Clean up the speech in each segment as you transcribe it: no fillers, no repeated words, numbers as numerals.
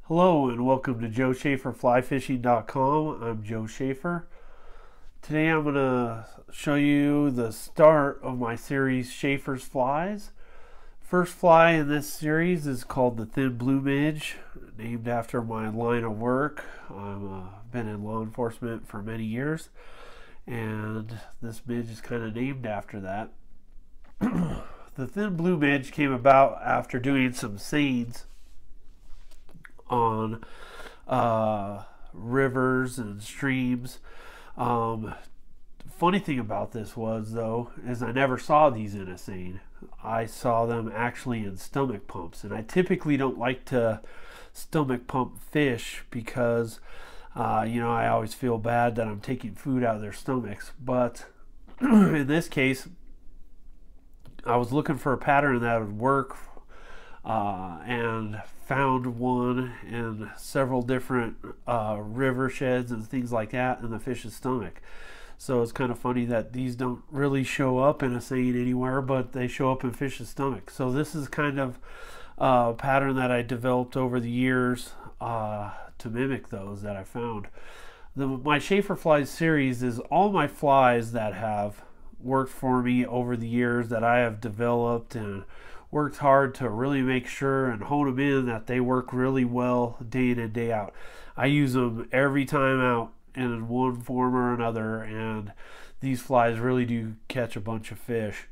Hello and welcome to JoeShaferFlyFishing.com. I'm Joe Shafer. Today I'm going to show you the start of my series Shafer's Flies. First fly in this series is called the Thin Blue Midge, named after my line of work. I've been in law enforcement for many years, and this midge is kind of named after that. The Thin Blue Midge came about after doing some seines on rivers and streams. Funny thing about this was, though, is I never saw these in a seine. I saw them actually in stomach pumps, and I typically don't like to stomach pump fish because I always feel bad that I'm taking food out of their stomachs. But in this case, I was looking for a pattern that would work, and found one in several different river sheds and things like that in the fish's stomach. So it's kind of funny that these don't really show up in a seine anywhere, but they show up in fish's stomach. So this is kind of a pattern that I developed over the years to mimic those that I found. My Shafer Flies series is all my flies that have worked for me over the years that I have developed and worked hard to really make sure and hone them in that they work really well day in and day out. I use them every time out in one form or another, and these flies really do catch a bunch of fish.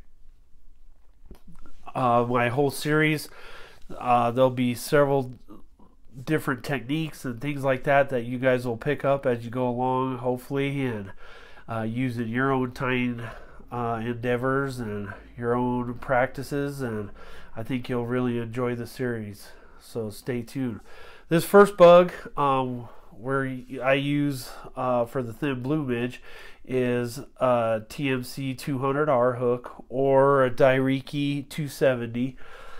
My whole series, there'll be several different techniques and things like that that you guys will pick up as you go along, hopefully, and use in your own tying endeavors and your own practices, and I think you'll really enjoy the series, so stay tuned. This first bug where I use for the Thin Blue Midge is a TMC 200R hook or a Dairiki 270.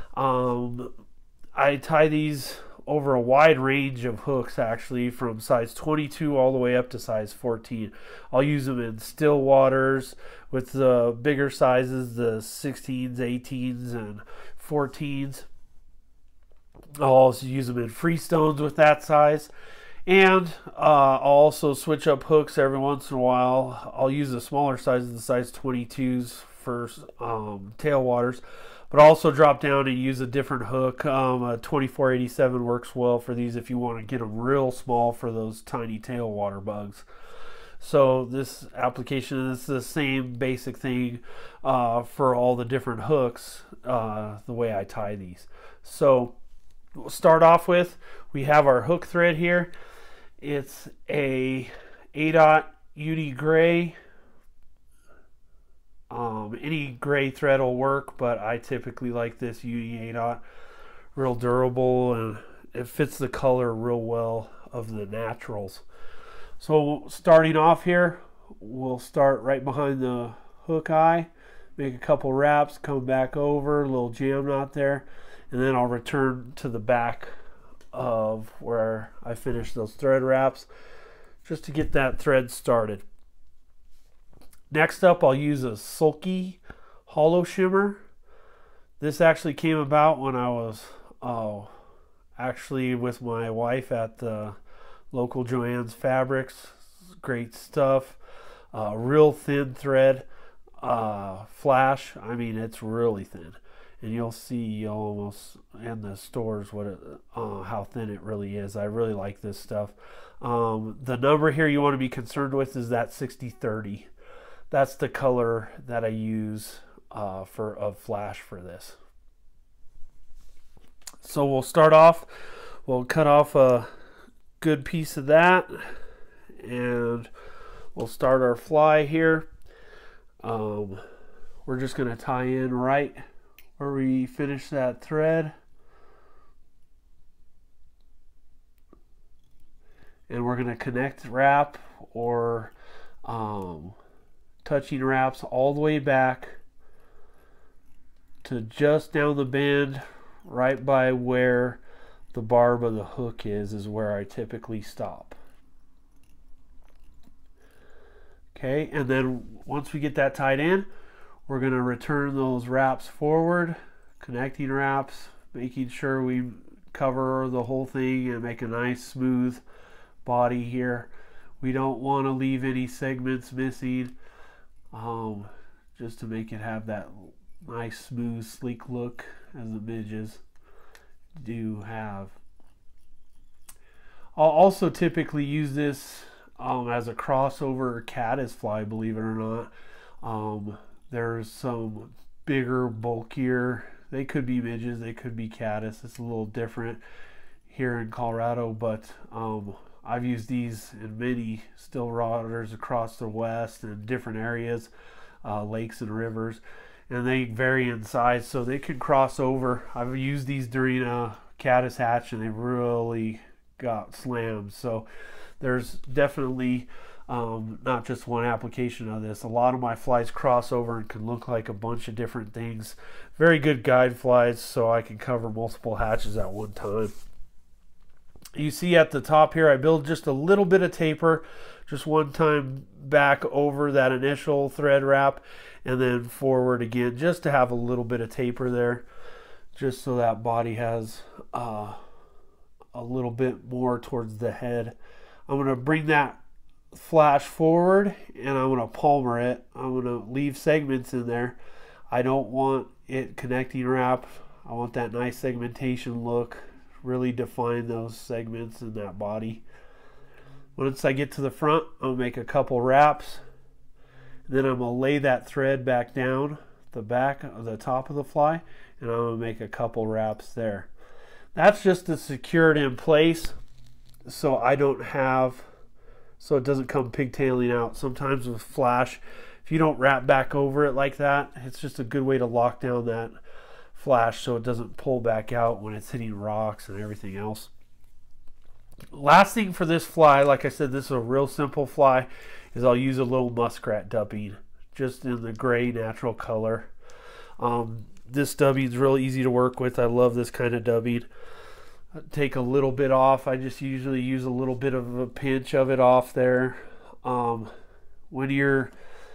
I tie these over a wide range of hooks, actually, from size 22 all the way up to size 14. I'll use them in still waters with the bigger sizes, the 16s, 18s, and 14s. I'll also use them in freestones with that size. And I'll also switch up hooks every once in a while. I'll use the smaller sizes, the size 22s for tailwaters, but also drop down and use a different hook. A 2487 works well for these if you want to get them real small for those tiny tailwater bugs. So this application is the same basic thing for all the different hooks, the way I tie these. So we'll start off with, we have our hook thread here. It's a 8/0 uni gray. Any gray thread will work, but I typically like this uni 8/0. Real durable, and it fits the color real well of the naturals. So starting off here, we'll start right behind the hook eye, make a couple wraps, come back over, a little jam knot there, and then I'll return to the back of where I finished those thread wraps just to get that thread started. Next up, I'll use a sulky hollow shimmer. This actually came about when I was actually with my wife at the local Joann's Fabrics. Great stuff. Real thin thread, flash. I mean, it's really thin, and you'll see almost in the stores what how thin it really is. I really like this stuff. The number here you want to be concerned with is that 60/30. That's the color that I use for a flash for this. So we'll start off, we'll cut off a good piece of that, and we'll start our fly here. We're just going to tie in right where we finish that thread, and we're going to connect wrap or touching wraps all the way back to just down the bend, right by where the barb of the hook is where I typically stop. Okay, and then once we get that tied in, we're going to return those wraps forward, connecting wraps, making sure we cover the whole thing and make a nice smooth body here. We don't want to leave any segments missing, just to make it have that nice smooth sleek look as the midges do have. I'll also typically use this as a crossover caddis fly, believe it or not. There's some bigger, bulkier, they could be midges, they could be caddis. It's a little different here in Colorado, but I've used these in many still waters across the West and different areas, lakes and rivers, and they vary in size, so they can cross over. I've used these during a caddis hatch and they really got slammed. So there's definitely not just one application of this. A lot of my flies cross over and can look like a bunch of different things. Very good guide flies, so I can cover multiple hatches at one time. You see at the top here, I build just a little bit of taper, just one time back over that initial thread wrap and then forward again, just to have a little bit of taper there, just so that body has a little bit more towards the head. I'm going to bring that flash forward and I'm going to palmer it. I'm going to leave segments in there. I don't want it connecting wrap. I want that nice segmentation look. Really define those segments in that body. Once I get to the front, I'll make a couple wraps. Then I'm going to lay that thread back down the back of the top of the fly, and I'm going to make a couple wraps there. That's just to secure it in place so I don't have, so it doesn't come pigtailing out. Sometimes with flash, if you don't wrap back over it like that, it's just a good way to lock down that flash so it doesn't pull back out when it's hitting rocks and everything else. Last thing for this fly, like I said, this is a real simple fly, is I'll use a little muskrat dubbing, just in the gray natural color. This dubbing is real easy to work with. I love this kind of dubbing. Take a little bit off. I just usually use a little bit of a pinch of it off there. When you're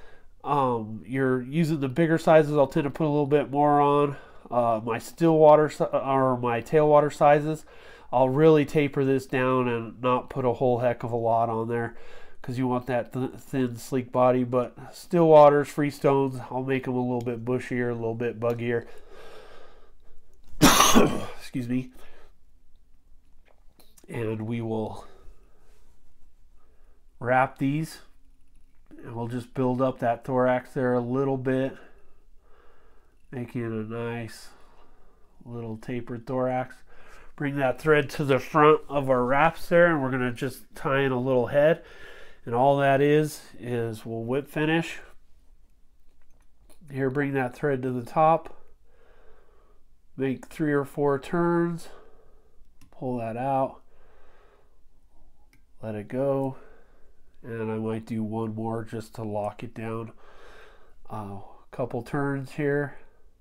using the bigger sizes, I'll tend to put a little bit more on. My still water or my tailwater sizes, I'll really taper this down and not put a whole heck of a lot on there, because you want that thin, sleek body. But still waters, freestones, I'll make them a little bit bushier, a little bit buggier. Excuse me. And we will wrap these, and we'll just build up that thorax there a little bit, making it a nice little tapered thorax. Bring that thread to the front of our wraps there, and we're going to just tie in a little head. And all that is we'll whip finish. Here, bring that thread to the top. Make 3 or 4 turns. Pull that out. Let it go. And I might do one more just to lock it down. A couple turns here.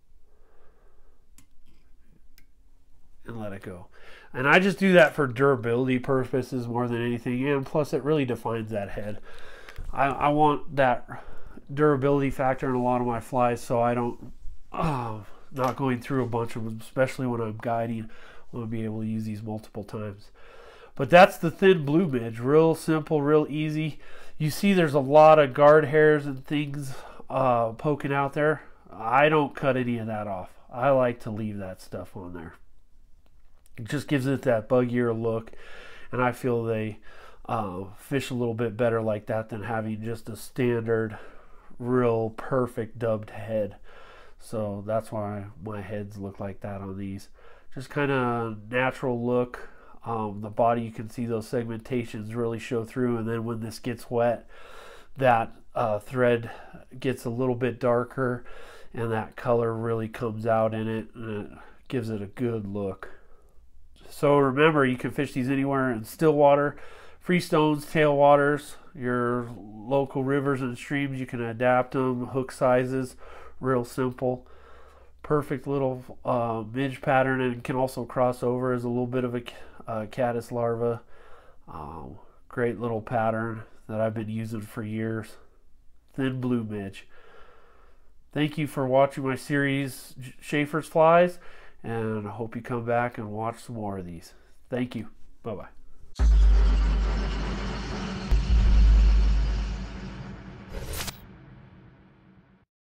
And let it go. And I just do that for durability purposes more than anything, and plus it really defines that head. I want that durability factor in a lot of my flies, so I don't not going through a bunch of them, especially when I'm guiding. I want to be able to use these multiple times. But that's the Thin Blue Midge. Real simple, real easy. You see there's a lot of guard hairs and things poking out there. I don't cut any of that off. I like to leave that stuff on there. It just gives it that buggier look, and I feel they fish a little bit better like that than having just a standard, real perfect dubbed head. So that's why my heads look like that on these. Just kind of natural look. The body, you can see those segmentations really show through, and then when this gets wet, that thread gets a little bit darker, and that color really comes out in it, and it gives it a good look. So remember, you can fish these anywhere in still water, freestones, tailwaters, your local rivers and streams. You can adapt them, hook sizes, real simple. Perfect little midge pattern, and can also cross over as a little bit of a caddis larva. Great little pattern that I've been using for years. Thin Blue Midge. Thank you for watching my series, Shafer's Flies. and I hope you come back and watch some more of these. Thank you. Bye-bye.